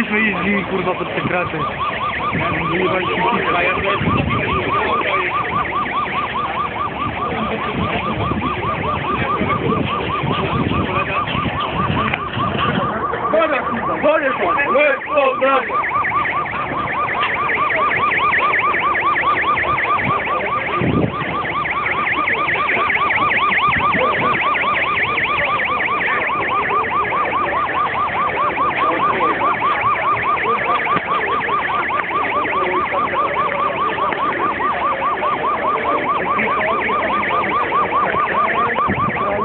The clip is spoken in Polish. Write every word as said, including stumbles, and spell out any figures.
mogliśmy iść z nimi kurwa pod te kraty. Koniec, koniec, koniec, koniec,